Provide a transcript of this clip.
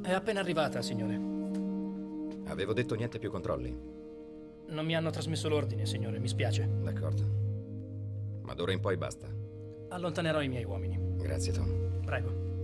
È appena arrivata, signore. Avevo detto niente più controlli. Non mi hanno trasmesso l'ordine, signore, mi spiace. D'accordo. Ma d'ora in poi basta. Allontanerò i miei uomini. Grazie, Tom. Prego.